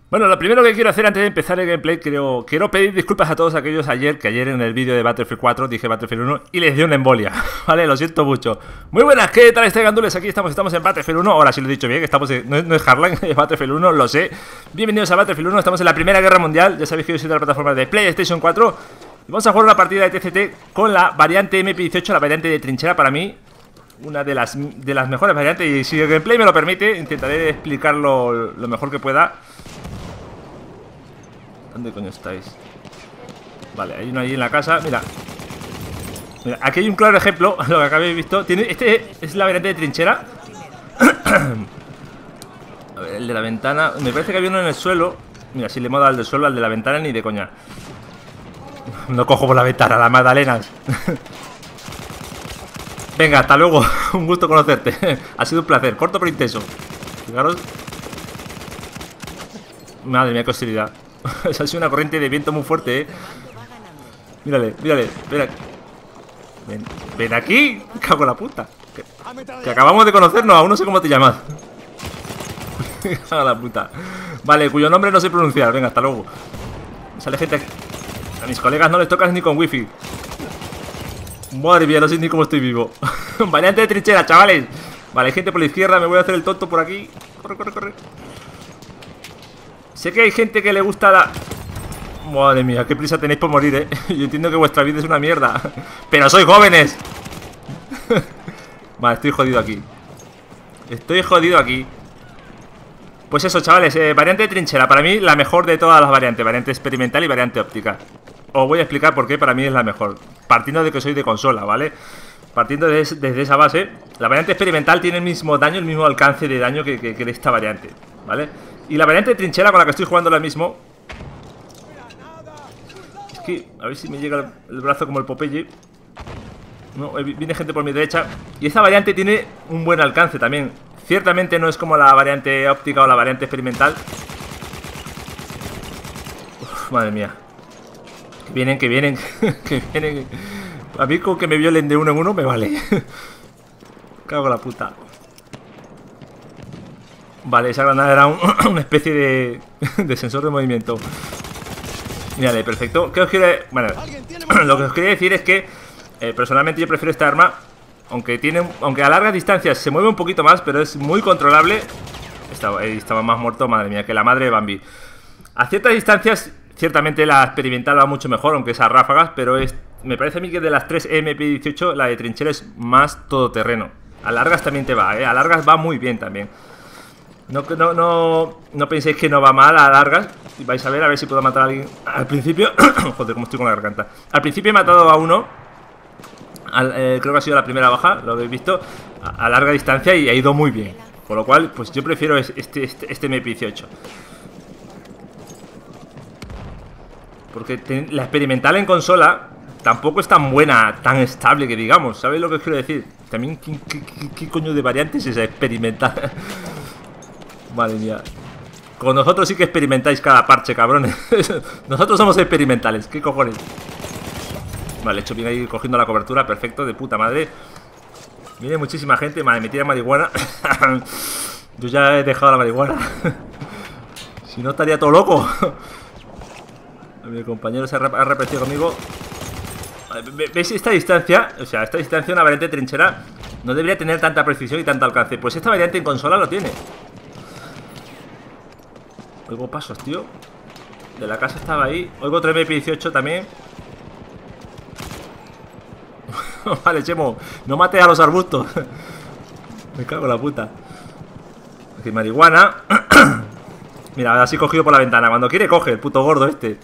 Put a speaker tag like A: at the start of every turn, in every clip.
A: Bueno, lo primero que quiero hacer antes de empezar el gameplay, quiero pedir disculpas a todos aquellos que ayer en el vídeo de Battlefield 4 dije Battlefield 1 y les dio una embolia, ¿vale? Lo siento mucho. Muy buenas, ¿qué tal estáis, gandules? Aquí estamos en Battlefield 1, ahora sí lo he dicho bien, que estamos no es Hardline, es Battlefield 1, lo sé. Bienvenidos a Battlefield 1, estamos en la Primera Guerra Mundial, ya sabéis que yo soy de la plataforma de PlayStation 4. Y vamos a jugar una partida de TCT con la variante MP18, la variante de trinchera para mí. Una de las mejores variantes, y si el gameplay me lo permite, intentaré explicarlo lo mejor que pueda. ¿Dónde coño estáis? Vale, hay uno ahí en la casa, mira. Mira, aquí hay un claro ejemplo, lo que habéis visto. Este es la variante de trinchera. A ver, el de la ventana. Me parece que había uno en el suelo. Mira, si le hemos dado al del suelo, al de la ventana ni de coña. No cojo por la ventana, las magdalenas. Venga, hasta luego. Un gusto conocerte. Ha sido un placer, corto pero intenso. Fijaros. Madre mía, qué hostilidad. Esa ha sido una corriente de viento muy fuerte, Mírale, mírale. Ven aquí. Me cago en la puta. Que acabamos de conocernos, aún no sé cómo te llamas. Me cago en la puta. Vale, cuyo nombre no sé pronunciar. Venga, hasta luego. Sale gente aquí. A mis colegas no les tocas ni con wifi. Madre mía, no sé ni cómo estoy vivo. Variante de trinchera, chavales. Vale, hay gente por la izquierda, me voy a hacer el tonto por aquí. Corre, corre, corre. Sé que hay gente que le gusta la... Madre mía, qué prisa tenéis por morir, Yo entiendo que vuestra vida es una mierda. ¡Pero sois jóvenes! Vale, estoy jodido aquí. Estoy jodido aquí. Pues eso, chavales, variante de trinchera. Para mí, la mejor de todas las variantes. Variante experimental y variante óptica. Os voy a explicar por qué para mí es la mejor. Partiendo de que soy de consola, ¿vale? Partiendo desde esa base, la variante experimental tiene el mismo daño, el mismo alcance de daño que esta variante, ¿vale? Y la variante de trinchera con la que estoy jugando ahora mismo... Es que, a ver si me llega el brazo como el Popeye. No, viene gente por mi derecha. Y esta variante tiene un buen alcance también. Ciertamente no es como la variante óptica o la variante experimental. Uf, madre mía. Que vienen, que vienen, que vienen. A mí con que me violen de uno en uno me vale. Cago en la puta. Vale, esa granada era una especie de sensor de movimiento. Mírale, perfecto. ¿Qué os quiere...? Bueno, lo que os quería decir es que personalmente yo prefiero esta arma. Aunque a largas distancias se mueve un poquito más, pero es muy controlable. Estaba más muerto, madre mía, que la madre de Bambi. A ciertas distancias, ciertamente la experimental va mucho mejor, aunque esas ráfagas. Pero me parece a mí que de las tres MP18 la de trinchera es más todoterreno. A largas también te va, A largas va muy bien también. No penséis que no va mal a largas. Y vais a ver si puedo matar a alguien. Al principio... Joder, cómo estoy con la garganta. Al principio he matado a uno. Creo que ha sido la primera baja, lo habéis visto. A larga distancia y ha ido muy bien. Con lo cual, pues yo prefiero este MP18. Porque la experimental en consola tampoco es tan buena, tan estable que digamos. ¿Sabéis lo que os quiero decir? También, ¿qué coño de variante es esa experimental? Madre mía. Con nosotros sí que experimentáis cada parche, cabrones. Nosotros somos experimentales, ¿qué cojones? Vale, he hecho bien ahí cogiendo la cobertura, perfecto, de puta madre. Viene muchísima gente, madre, me tira marihuana. Yo ya he dejado la marihuana. Si no estaría todo loco. Mi compañero se ha repetido conmigo. ¿Veis esta distancia? O sea, esta distancia, una variante trinchera no debería tener tanta precisión y tanto alcance. Pues esta variante en consola lo tiene. Oigo pasos, tío. De la casa estaba ahí. Oigo otro MP18 también. Vale, Chemo, no mates a los arbustos. Me cago en la puta. Aquí marihuana. Mira, así cogido por la ventana. Cuando quiere coge, el puto gordo este.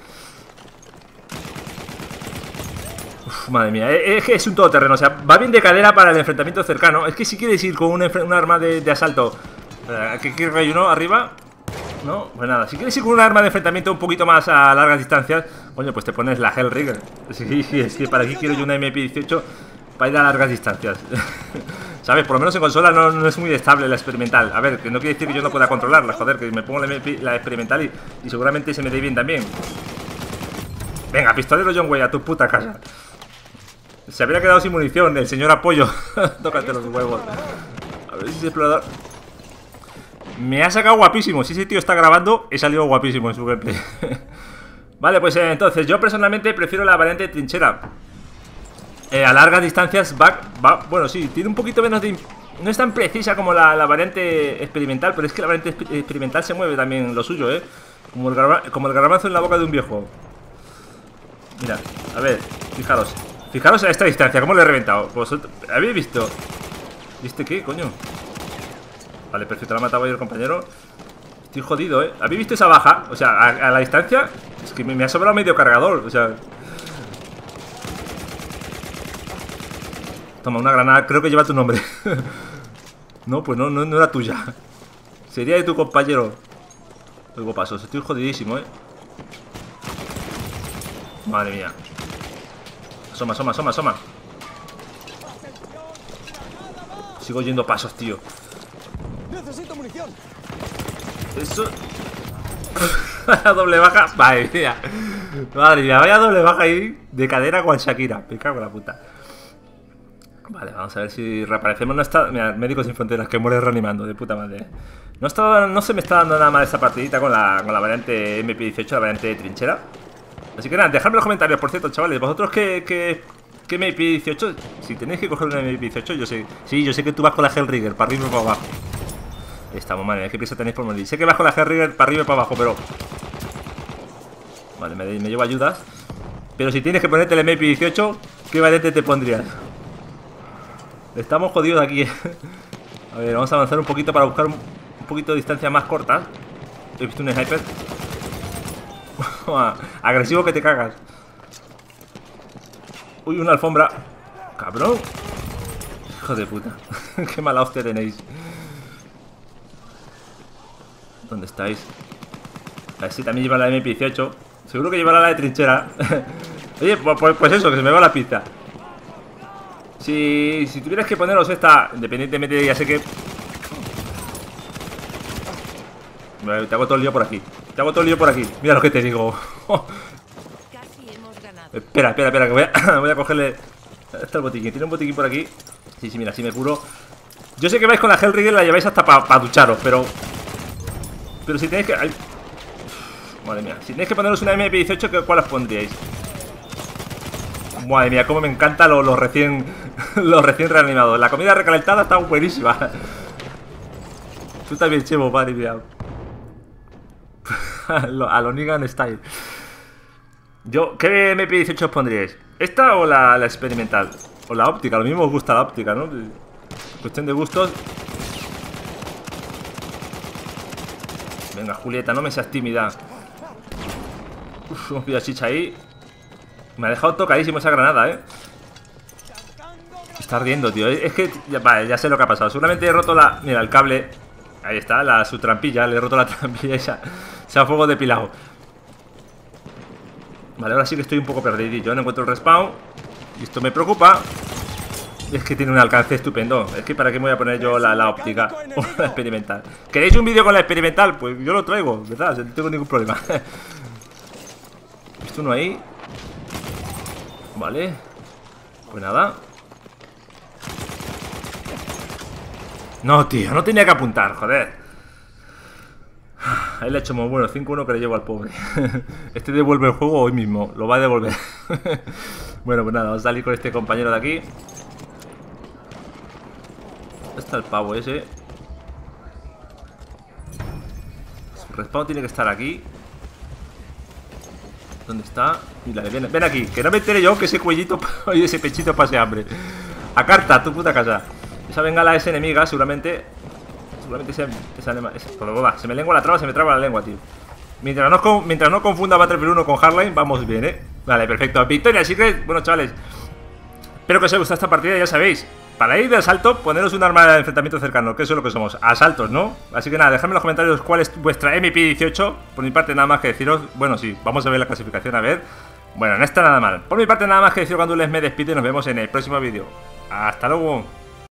A: Uf, madre mía, es un todoterreno. O sea, va bien de cadera para el enfrentamiento cercano. Es que si quieres ir con un arma de asalto. Aquí hay uno arriba. No, pues nada, si quieres ir con un arma de enfrentamiento un poquito más a largas distancias, coño, pues te pones la Hellrigger. Sí, es que para aquí quiero yo una MP18 para ir a largas distancias. ¿Sabes? Por lo menos en consola no es muy estable la experimental. A ver, que no quiere decir que yo no pueda controlarla, joder, que me pongo la experimental y seguramente se me dé bien también. Venga, pistolero John Wayne, a tu puta casa. Se habría quedado sin munición, el señor Apoyo. Tócate los huevos. A ver si es explorador. Me ha sacado guapísimo. Si ese tío está grabando, he salido guapísimo en su gameplay. Vale, pues entonces yo personalmente prefiero la variante de trinchera. A largas distancias va, bueno, sí, tiene un poquito menos de... No es tan precisa como la variante experimental, pero es que la variante experimental se mueve también lo suyo, como el garbanzo en la boca de un viejo. Mira, a ver, fijaros. Fijaros a esta distancia, cómo le he reventado. ¿Vosotros habéis visto? ¿Y este qué, coño? Vale, perfecto, lo ha matado ahí el compañero. Estoy jodido, ¿Habéis visto esa baja? O sea, a la distancia es que me ha sobrado medio cargador, o sea... Toma, una granada, creo que lleva tu nombre. No, pues no era tuya. Sería de tu compañero. Oigo pasos, estoy jodidísimo, Madre mía. Asoma, asoma, asoma, asoma. Sigo oyendo pasos, tío.
B: Necesito munición.
A: Eso... Doble baja. Madre mía. Madre mía, vaya doble baja ahí. De cadera con Shakira. Me cago en la puta. Vale, vamos a ver si reaparecemos. No está... Mira, Médicos Sin Fronteras, que muere reanimando, de puta madre. No se me está dando nada mal esta partidita con la variante MP18, la variante de trinchera. Así que nada, dejadme en los comentarios, por cierto, chavales. Vosotros ¿qué MP18? Si tenéis que coger una MP18, yo sé. Sí, yo sé que tú vas con la Hellrigger, para arriba y para abajo. Ahí estamos, madre, ¿qué prisa tenéis por morir? Sé que vas con la Hellrigger para arriba y para abajo, pero... Vale, me llevo ayudas. Pero si tienes que ponerte el MP18, ¿qué variante te pondrías? Estamos jodidos aquí. A ver, vamos a avanzar un poquito para buscar un poquito de distancia más corta. He visto un sniper. Agresivo que te cagas. Uy, una alfombra. Cabrón. Hijo de puta. Qué mala hostia tenéis. ¿Dónde estáis? A ver si también lleva la MP18. Seguro que llevará la de trinchera. Oye, pues eso, que se me va la pista. Si tuvieras que poneros esta, independientemente de, ya sé que... Te hago todo el lío por aquí. Te hago todo el lío por aquí. Mira lo que te digo.
C: Casi hemos ganado.
A: Espera, que voy a cogerle... Está el botiquín. Tiene un botiquín por aquí. Sí, mira, si me curo. Yo sé que vais con la Hellrigger, la lleváis hasta para ducharos, pero si tenéis que... Ay. Madre mía. Si tenéis que poneros una MP18, ¿cuál os pondríais? Madre mía, cómo me encantan los recién reanimados. La comida recalentada está buenísima. Tú también, Chevo, madre mía. A lo Negan Style. ¿Qué MP18 os pondríais? ¿Esta o la experimental? O la óptica, lo mismo os gusta la óptica, ¿no? Cuestión de gustos. Venga, Julieta, no me seas tímida. Uf, hemos pillado chicha ahí. Me ha dejado tocadísimo esa granada, Está ardiendo, tío. Es que, vale, ya sé lo que ha pasado. Seguramente he roto mira, el cable. Ahí está, su trampilla. Le he roto la trampilla y se ha fuego depilado. Vale, ahora sí que estoy un poco perdido. Yo no encuentro el respawn. Y esto me preocupa. Es que tiene un alcance estupendo. Es que para qué me voy a poner yo la óptica o la experimental. ¿Queréis un vídeo con la experimental? Pues yo lo traigo, ¿verdad? No tengo ningún problema. Esto uno ahí. Vale. Pues nada. No, tío, no tenía que apuntar, joder. Ahí le he hecho muy bueno, 5-1 que le llevo al pobre. Este devuelve el juego hoy mismo. Lo va a devolver. Bueno, pues nada, vamos a salir con este compañero de aquí. ¿Dónde está el pavo ese? Su respawn tiene que estar aquí. ¿Dónde está? Mira, ven aquí, que no me entere yo que ese cuellito y ese pechito pase hambre. A carta, tu puta casa. Esa bengala es enemiga, seguramente. Seguramente se me lengua la traba, se me traba la lengua, tío. Mientras no confunda Battlefield 1 con Hardline, vamos bien, Vale, perfecto. Victoria Secret. Bueno, chavales, espero que os haya gustado esta partida, ya sabéis. Para ir de asalto, poneros un arma de enfrentamiento cercano, que eso es lo que somos, asaltos, ¿no? Así que nada, dejadme en los comentarios cuál es vuestra MP18. Por mi parte nada más que deciros, bueno, sí, vamos a ver la clasificación, a ver. Bueno, no está nada mal. Por mi parte nada más que deciros, cuando les me despido y nos vemos en el próximo vídeo. Hasta luego.